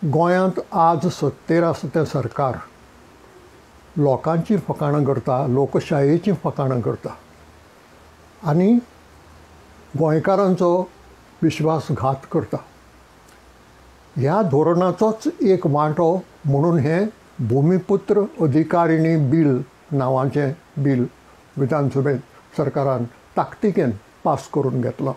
गोंयांत आज सत्तेर आसा तें सरकार लोकांची फकाणां करता, लोकशायेची फकाणां करता आनी गोंयकारांचो विश्वासघात करता. ह्या धोरणाचोच एक वांटो म्हणून हें भुमिपुत्र अधिकारिणी बील नांवाचें बील विधानसभेत सरकारान ताकतिकेन पास करून घेतलां.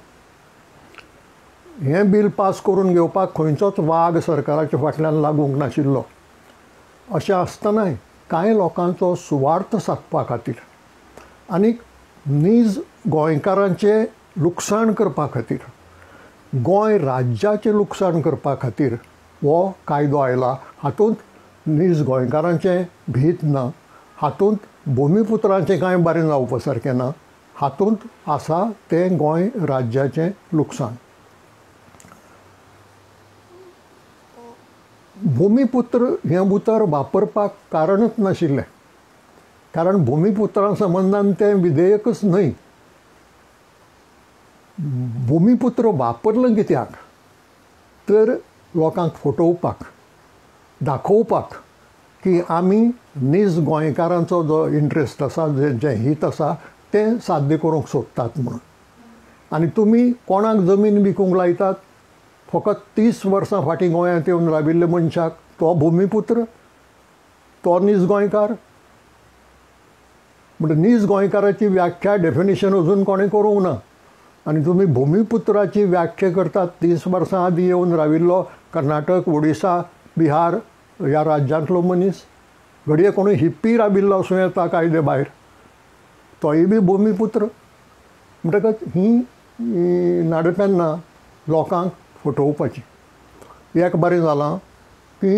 हें बील पास करून घेवपाक खंयचोच वाग सरकाराच्या फाटल्यान लागूंक नाशिल्लो. अशें आसतनाय कांय लोकांचो सुवार्थ सादपा खातीर आनीक नीज गोंयकारांचें लुकसाण करपा खातीर, गोंय राज्याचें लुकसाण करपा खातीर हो कायदो आयला. हातूंत नीज गोंयकारांचें भीत ना, हातूंत भुमिपुत्रांचें कांय बरें जावपा सारकें ना, हातूंत आसा तें गोंय राज्याचें लुकसाण. भुमिपुत्र हें उतर वापरपाक कारणच नाशिल्लें, कारण भुमिपुत्रां संबंदान तें विधेयकच न्हय. भुमिपुत्र वापरलं कित्याक तर लोकांक फटोवपाक, दाखोवपाक की आमी नीज गोंयकारांचो जो इंट्रस्ट आसा, जें हित आसा तें साध्य करूंक सोदतात म्हणून. आनी तुमी कोणाक जमीन विकूंक लायतात? फकत 30 वर्सां फाटीं गोंयांत येवन राविल्ल्या मनशाक तो भुमिपुत्र, तो नीज गोंयकार? म्हणजे नीज गोंयकाराची व्याख्या डेफिनेशन अजून कोणें करूंक ना आनी तुमी भुमिपुत्राची व्याख्या करतात 30 वर्सां आदीं येवन राविल्लो कर्नाटक, ओडिसा, बिहार ह्या राज्यांतलो मनीस. घडये कोणूय हिप्पी राविल्लो आसूं येता कायदे भायर, तोय बी भुमिपुत्र. म्हणटकच ही नाडपेन्नां लोकांक फटोवपाची. एक बरें जालां की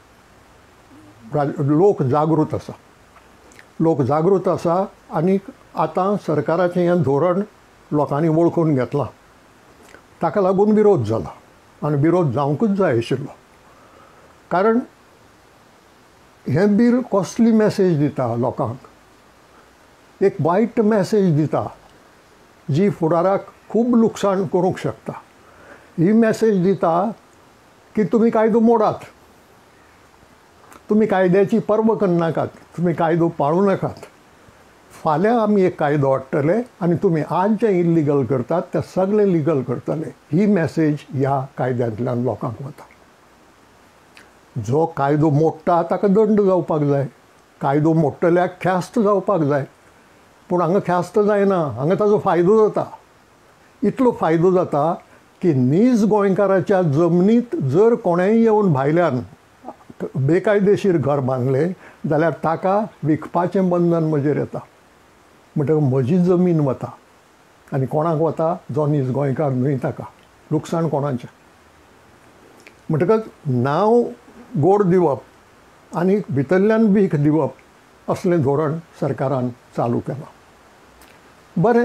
लोक जागृत आसा, लोक जागृत आसा आनीक आतां सरकाराचें हें धोरण लोकांनी वळखून घेतलां. ताका लागून विरोध जाला आनी विरोध जावंकूच जाय आशिल्लो. कारण हें बील कसली मॅसेज दिता लोकांक? एक वायट मॅसेज दिता जी फुडाराक खूब लुकसाण करूंक शकता. ही मॅसेज दिता की तुमी कायदो मोडात, तुमी कायद्याची पर्व करनाकात, तुमी कायदो पाळूं नाकात. फाल्यां आमी एक कायदो हाडटले आनी तुमी आज जें इल्लिगल करतात तें सगळें लिगल करतले. ही मॅसेज ह्या कायद्यांतल्यान लोकांक वता. जो कायदो मोडटा ताका दंड जावपाक जाय, कायदो मोडटल्याक ख्यास्त जावपाक जाय. पूण हांगा ख्यास्त जायना, हांगा ताजो फायदो जाता. इतलो फायदो जाता की नीज गोंयकाराच्या जमनींत जर कोणेंय येवन भायल्यान बेकायदेशीर घर बांदलें जाल्यार ताका विकपाचें बंधन म्हजेर येता. म्हणटकच म्हजी जमीन वता आनी कोणाक वता? जो नीज गोंयकार न्हय ताका. लुकसाण कोणाचें? म्हणटकच नांव गोड दिवप आनी भितरल्यान भीक दिवप असलें धोरण सरकारान चालू केलां. बरें,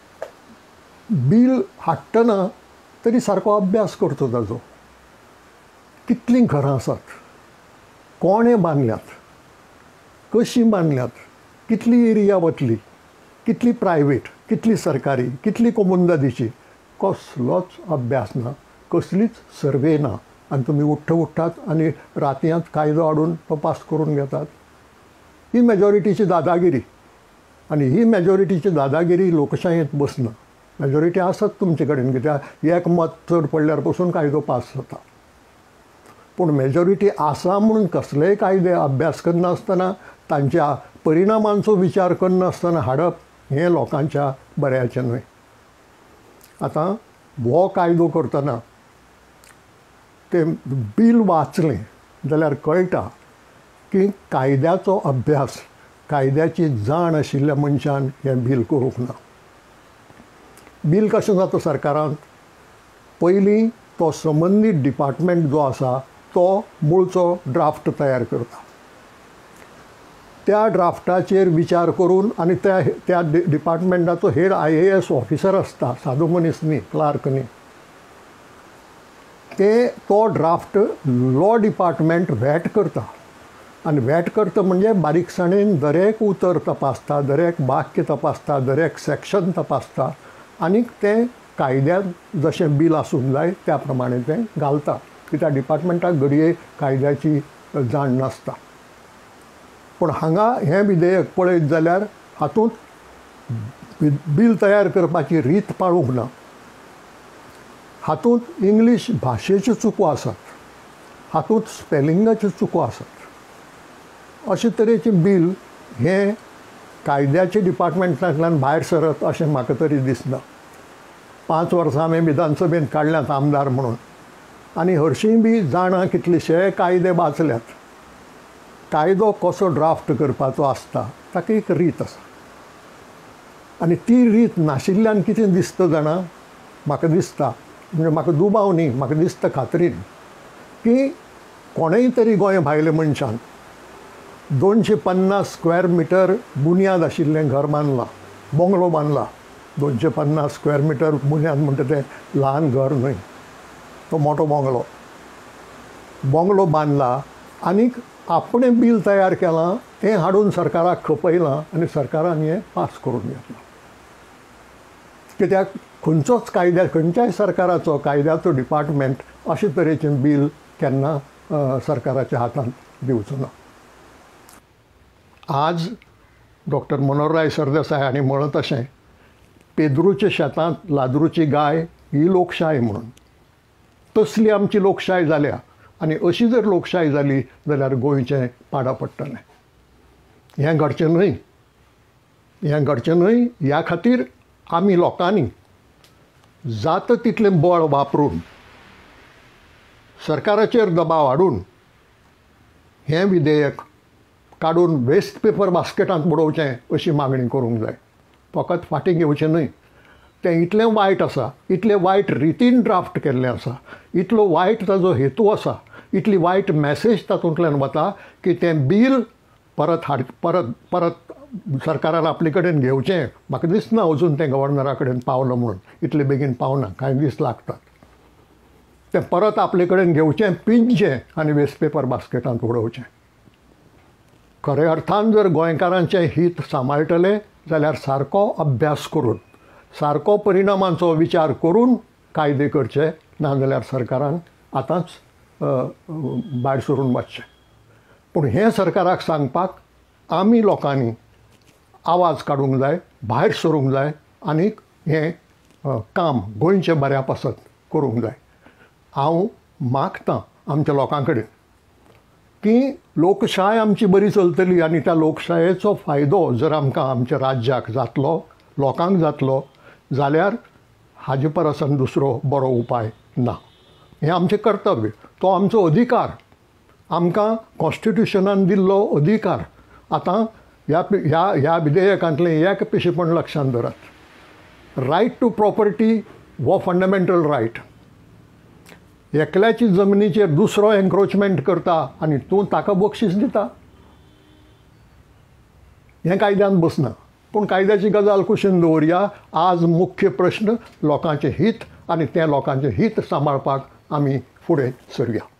बील हाडटना तरी सारको अभ्यास करचो ताजो. कितलीं घरां आसात, कोणें बांदल्यात, कशीं बांदल्यात, कितली एरिया वतली, कितली प्रायवेट, कितली सरकारी, कितली कोमुनदादीची, कसलोच अभ्यास ना, कसलीच सर्वे ना. आनी तुमी उठ्ठात आनी रातयांत कायदो हाडून तो पास करून घेतात. ही मेजॉरिटीची दादागिरी. आनी ही मेजॉरिटीची दादागिरी लोकशायेंत बसना. मेजॉरिटी आसत तुमचे कडेन, कित्याक एक मत चड पडल्यार पसून कायदो पास जाता. पूण मेजॉरिटी आसा म्हणून कसलेय कायदे अभ्यास करनासतना, तांच्या परिणामांचो विचार करनासतना हाडप हें लोकांच्या बऱ्याचें न्हय. आतां हो कायदो करतना तें बील वाचलें जाल्यार कळटा की कायद्याचो अभ्यास, कायद्याची जाण आशिल्ल्या मनशान हें बील करूंक ना. बील कशें जाता सरकारांत? पयलीं तो संबंदीत डिपार्टमेंट जो आसा तो मूळचो ड्राफ्ट तयार करता. त्या ड्राफ्टाचेर विचार करून आनी त्या डिपार्टमेंटाचो हेड IAS ऑफिसर आसता, सादो मनीस न्ही, क्लार्क न्ही. तो ड्राफ्ट लॉ डिपार्टमेंट व्हॅट करता. आनी व्हॅट करता म्हणजे बारीकसाणेन दरेक उतर तपासता, दरेक वाक्य तपासता, दरेक सेक्शन तपासता आनीक तें कायद्यान जशें बील आसूंक जाय त्या प्रमाणें तें घालता. कित्याक डिपार्टमेंटाक घडये कायद्याची जाण नासता. पूण हांगा हें विधेयक पळयत जाल्यार हातूंत बील तयार करपाची रीत पाळूंक ना. हातूंत इंग्लीश भाशेच्यो चुको आसात, हातूंत स्पेलिंगाच्यो चुको आसात. अशे तरेचें बील हें कायद्याच्या डिपार्टमेंटांतल्यान भायर सरत अशें म्हाका तरी दिसना. 5 वर्सां हांवें विधानसभेंत काडल्यात आमदार म्हणून, आनी हरशीं बी जाणा कितलेशे कायदे वाचल्यात. कायदो कसो ड्राफ्ट करपाचो आसता ताका एक रीत आसा, आनी ती रीत नाशिल्ल्यान कितें दिसता जाणा, म्हाका दिसता, म्हणजे म्हाका दुबाव न्ही, म्हाका दिसता खात्रीन की कोणेय तरी गोंय भायल्या मनशान 250 स्क्वेअर मिटर बुन्याद आशिल्लें घर बांदलां, बोंगलो बांदला. 250 स्क्वेअर मिटर बुन्याद म्हणटा तें ल्हान घर न्हय, तो मोठो बोंगलो बांदला आनीक आपणें बील तयार केलां, तें हाडून सरकाराक खपयलां आनी सरकारान हें पास करून घेतलां. कित्याक खंयच्याय सरकाराचो कायद्याचो डिपार्टमेंट अशे तरेचें बील केन्ना सरकाराच्या हातांत दिवचो ना. आज डॉक्टर मनोहरराय सरदेसाय हांणी म्हणत तशें पेद्रूच्या शेतांत लादरूची गाय ही लोकशाय म्हणून. तसली आमची लोकशाय जाल्या, आनी अशी जर लोकशाय जाली जाल्यार गोंयचें पाडा पडटलें. हें घडचें न्हय, हें घडचें न्हय. ह्या खातीर आमी लोकांनी जाता तितलें बळ वापरून सरकाराचेर दबाव हाडून हें विधेयक काडून वेस्ट पेपर बास्केटांत बुडोवचें अशी मागणी करूंक जाय. फकत फाटीं घेवचें न्हय. तें इतलें वायट आसा, इतलें वायट रितीन ड्राफ्ट केल्लें आसा, इतलो वायट ताजो हेतू आसा, इतली वायट मॅसेज तातूंतल्यान वता की तें बील परत सरकारान आपले कडेन घेवचें. म्हाका दिसना अजून तें गव्हर्नरा कडेन पावलां म्हणून, इतले बेगीन पावना, कांय दीस लागतात. तें परत आपले कडेन घेवचें, पिंजचें आनी वेस्ट पेपर बास्केटांत उडोवचें. खऱ्या अर्थान जर गोंयकारांचें हित सांबाळटले जाल्यार सारको अभ्यास करून, सारको परिणामांचो विचार करून कायदे करचे, नाजाल्यार सरकारान आतांच भायर सरून वचचें. पूण हें सरकाराक सांगपाक आमी लोकांनी आवाज काडूंक जाय, भायर सरूंक जाय, आनीक हें काम गोंयचें बऱ्या पासत करूंक जाय. हांव मागतां आमच्या लोकां कडेन की लोकशाय आमची बरी चलतली, आनी त्या लोकशायेचो फायदो जर आमकां आमच्या राज्याक जातलो, लोकांक जातलो, जाल्यार हाजे परसान दुसरो बरो उपाय ना. हें आमचें कर्तव्य, तो आमचो अधिकार, आमकां कॉन्स्टिट्युशनान दिल्लो अधिकार. आतां ह्या विधेयकांतलें एक पिशेपण लक्षांत धरात. रायट टू प्रॉपर्टी हो फंडमेंटल रायट. एकल्याची जमनीचेर दुसरो एन्क्रोचमेंट करता आनी तूं ताका बक्षीस दिता, हें कायद्यान बसना. पूण कायद्याची गजाल कुशीन दवरया. आज मुख्य प्रश्न लोकांचें हीत, आनी तें लोकांचें हीत सांबाळपाक आमी फुडें सरया.